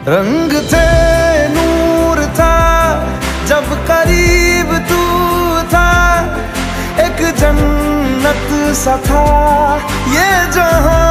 रंग थे, नूर था, जब करीब तू था, एक जन्नत सा था ये जहां।